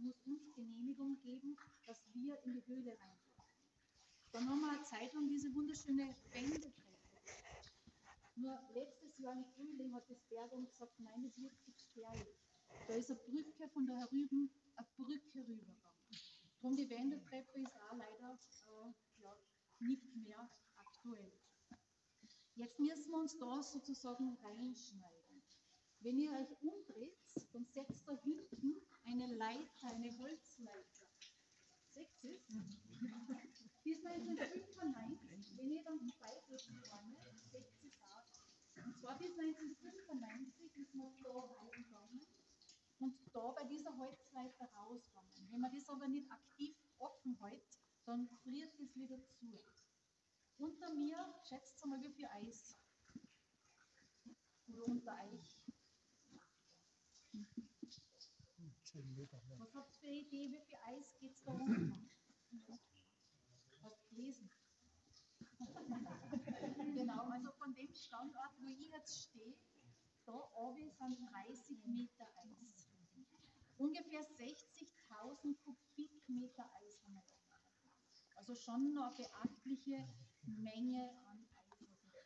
muss uns Genehmigung geben, dass wir in die Höhle reingehen. Dann haben wir eine Zeit lang diese wunderschöne Wendeltreppe. Nur letztes Jahr im Frühling hat das Bergum gesagt, nein, es wird zu gefährlich. Da ist eine Brücke von da herüben, eine Brücke rübergegangen. Darum die Wendeltreppe ist auch leider nicht mehr aktuell. Jetzt müssen wir uns da sozusagen reinschneiden. Wenn ihr euch umdreht, dann setzt da hinten eine Leiter, eine Holzleiter. Seht ihr es? Bis 1995, wenn ihr dann vorbeigefahren seht ihr es auch. Und zwar bis 1995 ist man da reingegangen und da bei dieser Holzleiter rausgegangen. Wenn man das aber nicht aktiv offen hält, dann friert es wieder zu. Unter mir, schätzt mal, wie viel Eis. Oder unter euch. Was habt ihr für eine Idee, wie viel Eis geht es da unten? Hast du gelesen? Genau, also von dem Standort, wo ich jetzt stehe, da oben sind 30 Meter Eis. Ungefähr 60.000 Kubikmeter Eis haben wir da. Also schon noch eine beachtliche Menge an Eis.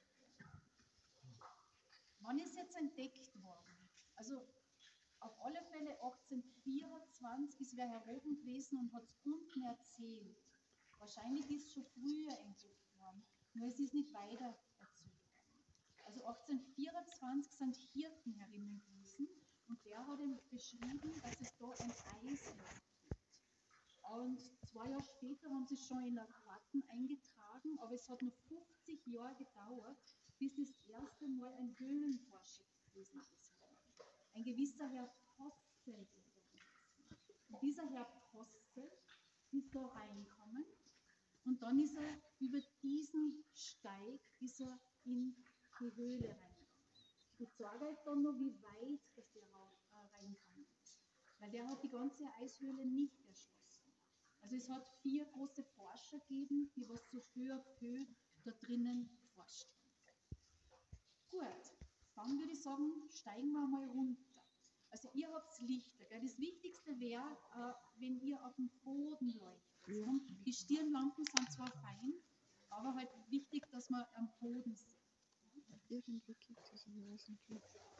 Wann ist jetzt entdeckt worden? Also auf alle Fälle 1824 ist wer hier oben gewesen und hat es unten erzählt. Wahrscheinlich ist es schon früher entdeckt worden, nur es ist nicht weiter erzählt worden. Also 1824 sind Hirten herinnen gewesen und der hat ihm beschrieben, dass es da ein Eisloch gibt. Und 2 Jahre später haben sie es schon in der Karten eingetragen, aber es hat noch 50 Jahre gedauert, bis das erste Mal ein Höhlenforscher gewesen ist. Ein gewisser Herr Postel. Und dieser Herr Postel ist da reingekommen und dann ist er über diesen Steig in die Höhle reingegangen. Ich zeige euch dann noch, wie weit das der reingegangen ist. Weil der hat die ganze Eishöhle nicht erschlossen. Also es hat 4 große Forscher gegeben, die was so peu à peu da drinnen forscht haben. Gut, dann würde ich sagen, steigen wir mal runter. Also ihr habt Lichter, gell? Das Wichtigste wäre, wenn ihr auf dem Boden leuchtet. Ja. Die Stirnlampen sind zwar fein, aber halt wichtig, dass man am Boden sieht. Irgendwie gibt es einen weißen Klick.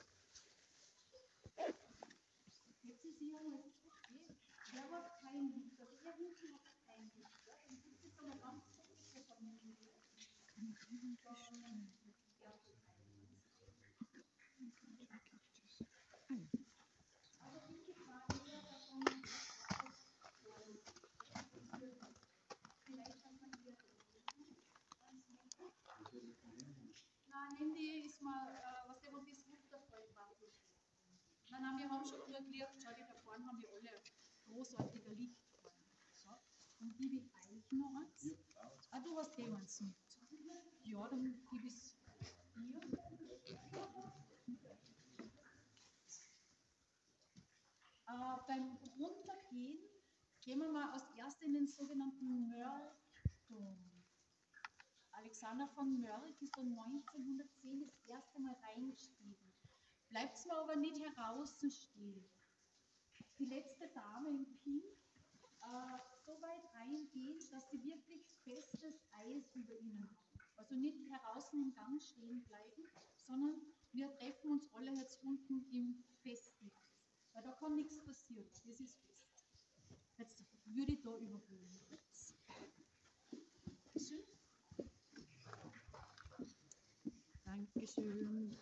Jetzt ist hier mal okay. Wer hat kein Licht? Also ihr hinten habt kein Licht. Ja? Dann gibt es eine ganz komische Familie. Handy ist mal, was der von das Wundervoll war. Nein, wir haben schon früher gelernt, schau, da vorne haben wir alle großartige Lichtquallen. So. Und gebe ich euch noch eins. Ah, du hast eh eins mit. Ja, dann gebe ich es hier. Beim Runtergehen gehen wir mal als erstes in den sogenannten Mörlturm. Alexander von Mörk ist dann 1910 das erste Mal reingestiegen. Bleibt mir aber nicht draußen stehen. Die letzte Dame in Pink so weit reingehen, dass sie wirklich festes Eis über ihnen haben. Also nicht draußen im Gang stehen bleiben, sondern wir treffen uns alle jetzt unten im festen Eis. Weil da kann nichts passieren, das ist fest. Jetzt würde ich da überholen. Schön. Dankeschön.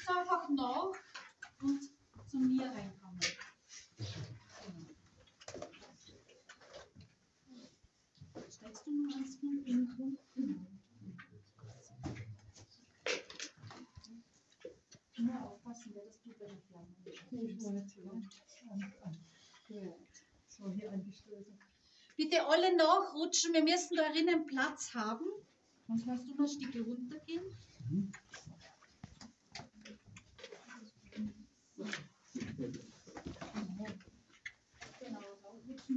rutscht einfach nach und zu mir reinkommen. Steigst du nur ans Grund? Genau. Nur aufpassen, wer das tut bei der Flamme. So, hier angestoßen. Bitte alle nachrutschen, wir müssen da drinnen Platz haben. Sonst musst du noch ein Stück runtergehen. Genau,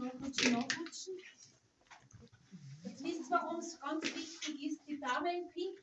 nachrutschen. Jetzt wisst ihr, warum es ganz wichtig ist, die Dame im Pink